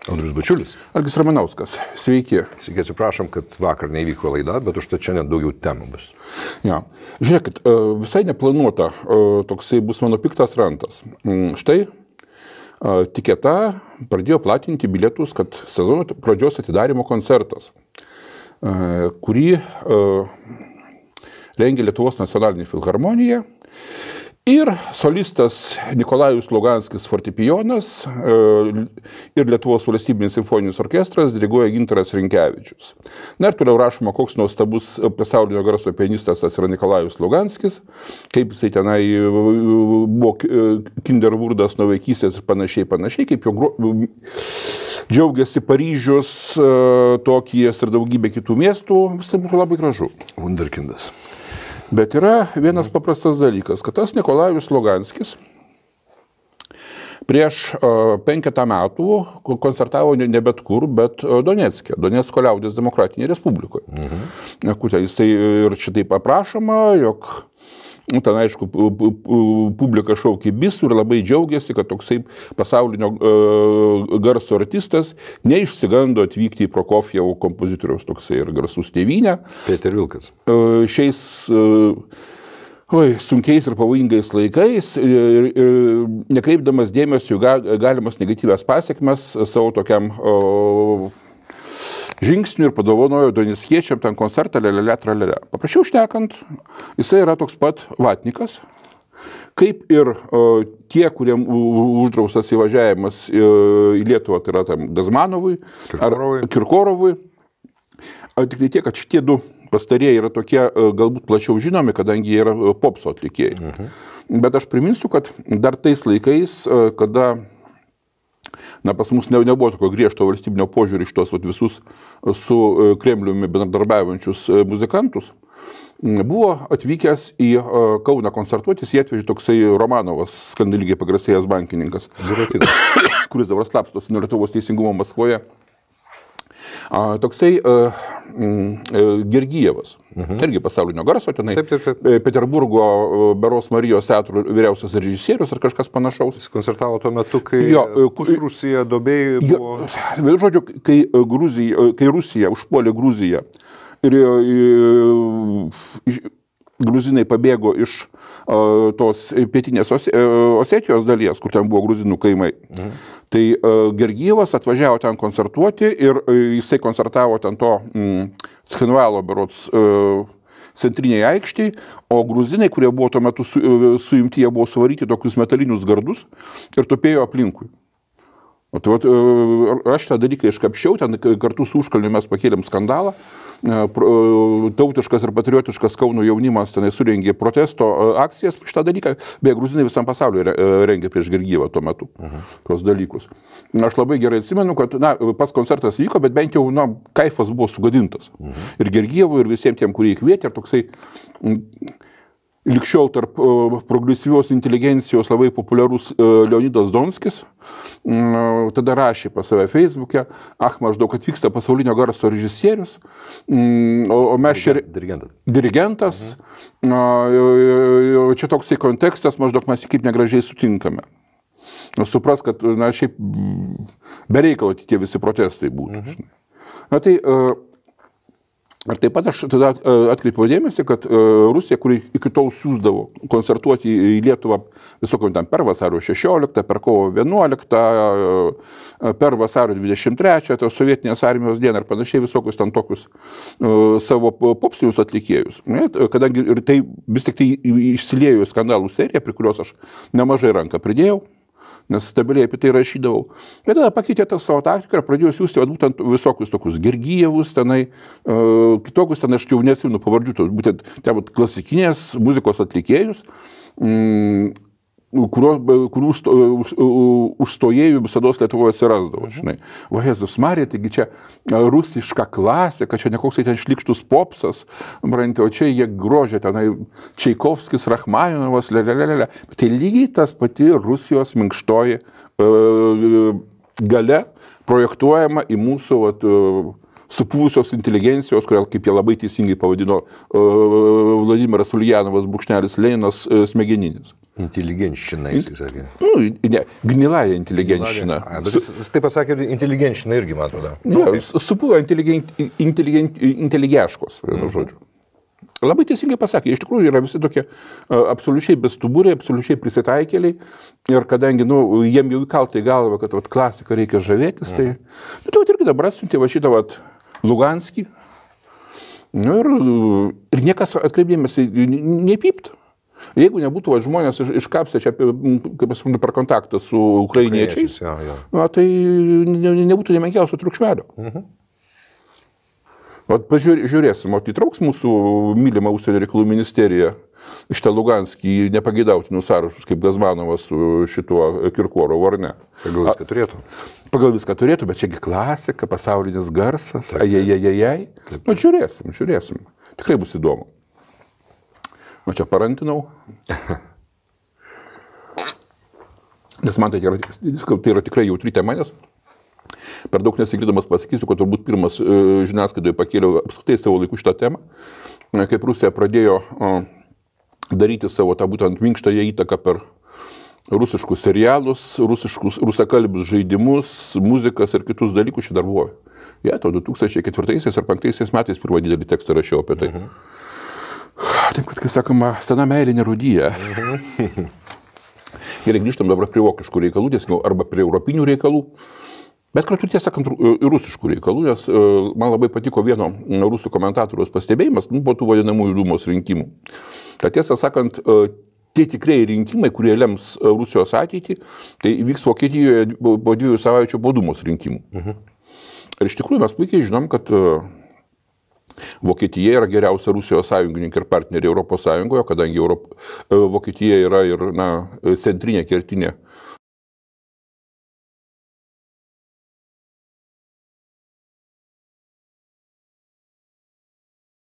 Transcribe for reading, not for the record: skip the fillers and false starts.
Audrius Bačiulis. Algis Ramanauskas. Sveiki. Sveiki, atsiprašom, kad vakar neįvyko laida, bet užtat šiandien daugiau temų bus. Ja. Žiūrėkit, visai neplanuota, toksai bus mano piktas rantas. Štai Tiketa pradėjo platinti bilietus, kad sezono pradžios atidarymo koncertas, kurį rengė Lietuvos nacionalinė filharmonija. Ir solistas Nikolajus Luganskis fortepijonas ir Lietuvos valstybinis simfoninis orkestras diriguoja Gintaras Rinkevičius. Na ir toliau rašoma, koks nuostabus pasaulinio garso pianistas tas yra Nikolajus Luganskis, kaip jisai tenai buvo kindervurdas nuo vaikystės ir panašiai, kaip jo džiaugiasi Paryžius, Tokijas ir daugybė kitų miestų, vis tai buvo labai gražu. Wunderkindas. Bet yra vienas paprastas dalykas, kad tas Nikolajus Luganskis prieš 5 metų koncertavo ne bet kur, bet Donecke, Donecko liaudies demokratinėje respublikoje. Jisai ir šitaip aprašoma, jog ten, aišku, publika šaukė bisų ir labai džiaugiasi, kad toksai pasaulinio garso artistas neišsigando atvykti į Prokofjevo kompozitoriaus toksai ir garsus tėvynę. Peter Vilkas. Šiais sunkiais ir pavojingais laikais ir nekreipdamas dėmesio galimas negatyvias pasiekmes savo tokiam žingsnių ir padovanojo doneskiečiam ten koncertą lelele. Paprašiau šnekant, jisai yra toks pat vatnikas, kaip ir tie, kuriem uždraustas įvažiavimas į Lietuvą, tai yra tam Gazmanovui ar Kirkorovui. Tik tai tiek, kad šitie du pastarieji yra tokie galbūt plačiau žinomi, kadangi jie yra popso atlikėjai. Bet aš priminsiu, kad dar tais laikais, kada pas mus nebuvo tokio griežto valstybinio požiūrį iš tos visus su Kremliumi bendradarbiaujančius muzikantus, buvo atvykęs į Kauną koncertuotis, jie atvežė toksai Romanovas, skandalingai pagarsėjęs bankininkas, kuris dabar slapstosi nuo Lietuvos teisingumo Maskvoje. Toksai Gergijevas, irgi pasaulinio garso, tenai Peterburgo Beros Marijos teatro vyriausias režisierius ar kažkas panašaus. Jis koncertavo tuo metu, kai Rusija duobėjai buvo... Žodžiu, kai Rusija užpuolė Gruziją ir gruzinai pabėgo iš tos pietinės Osetijos dalies, kur ten buvo gruzinų kaimai. Tai Gergijevas atvažiavo ten koncertuoti ir jisai koncertavo ten to Cchinvalo berods centrinėje aikštėje, o gruzinai, kurie buvo tuo metu suimti, jie buvo suvaryti tokius metalinius gardus ir tupėjo aplinkui. Aš tą dalyką iškapščiau, ten kartu su Užkalniu mes pakėlėm skandalą. Tautiškas ir patriotiškas Kauno jaunimas tenai surengė protesto akcijas šitą dalyką, beje, gruzinai visam pasauliu rengė prieš Gergijevą tuo metu tuos dalykus. Aš labai gerai atsimenu, kad pats koncertas vyko, bet bent jau kaifas buvo sugadintas. Ir Gergijevui, ir visiems tiem, kurie įkvietė, ir toksai likščiol tarp progresyvios inteligencijos labai populiarus Leonidas Donskis tada rašė pas save Facebook'e, maždaug atvyksta pasaulinio garso režisierius, o mes čia dirigentas, čia toksai kontekstas, maždaug mes kaip negražiai sutinkame. Supras, kad šiaip bereikalo tie visi protestai būtų. Tai ir taip pat aš tada atkreipiau dėmesį, kad Rusija, kuri iki tol siųsdavo koncertuoti į Lietuvą visokiam ten per vasario 16, per kovo 11, per vasario 23, tai sovietinės armijos dieną ir panašiai visokius ten tokius savo popsinius atlikėjus. Kadangi ir tai vis tik tai išsiliejo skandalų seriją, prie kurios aš nemažai ranką pridėjau, nes stabiliai apie tai rašydavau. Bet tada pakeitė tą savo taktiką ir pradėjo siųsti būtent visokius tokius Gergijevus, tenai, kitokius, ten aš jau nesimenu pavardžių, būtent klasikinės muzikos atlikėjus, kurių užstojėjų visados Lietuvoje atsirasdavo. Va, Jėzus Marija, taigi čia rusiška klasika, čia nekoksai ten šlikštus popsas, o čia jie grožia tenai Čaikovskis, Rachmaninovas, lelelelele. Tai lygiai tas pati Rusijos minkštoji galia projektuojama į mūsų supūvusios inteligencijos, kurią, kaip jie labai teisingai pavadino Vladimiras Uljanovas, brūkšnelis Leninas, smegeninis. Inteligenčina, jis sakė. Ne, gnilaja inteligenčina. Bet jis taip pasakė, inteligenčina irgi, man atrodo. Ne, supūvo inteligiaškos, vienu žodžiu. Labai teisingai pasakė, iš tikrųjų yra visi tokie absoliučiai bestuburiai, absoliučiai prisitaikėliai ir kadangi, jiem jau įkalta į galvą, kad klasiką reikia žavėtis, tai irgi dabar atsiuntė šitą Luganskį ir niekas atkreipdėmėsi nepypt. Jeigu nebūtų žmonės iškapstę čia, kaip aš suprantu, per kontaktą su ukrainiečiais, tai nebūtų nemenkiausio triukšmelio. Pažiūrėsim, įtrauks mūsų mylimą užsienio reikalų ministeriją šitą Luganskį nepageidautinų sąrašus, kaip Gazmanovas su šituo Kirkoro, ar ne? Pagal viską turėtų. Pagal viską turėtų, bet čiagi klasika, pasaulinis garsas, ajajajajai. Žiūrėsim. Tikrai bus įdomu. Čia parantinau. Nes man tai yra tikrai jautri tema, nes per daug nesigirdamas pasakysiu, kad turbūt pirmas žiniasklaidoje pakėliau apskritai savo laiku šitą temą, kaip Rusija pradėjo daryti savo tą būtent minkštąją įtaką per rusiškus serialus, rusakalbius žaidimus, muzikas ir kitus dalykus, šį dar buvo. To 2004 ar 2005 metais pirmą didelį tekstą rašiau apie tai. Taip, kad, kai sakoma, sena meilė nerūdyja. Gerai, grįžtam dabar prie vokiškų reikalų, arba prie europinių reikalų. Bet kartu, tiesą sakant, ir rusiškų reikalų, nes man labai patiko vieno rusų komentatoriaus pastebėjimas po tų vadinamųjų Dūmos rinkimų. Kad tiesą sakant, tie tikrieji rinkimai, kurie lems Rusijos ateitį, tai vyks Vokietijoje po 2 savaičių po Dūmos rinkimų. Ir iš tikrųjų mes puikiai žinom, kad Vokietija yra geriausia Rusijos sąjungininkė ir partnerė Europos Sąjungoje, kadangi Vokietija yra ir centrinė kertinė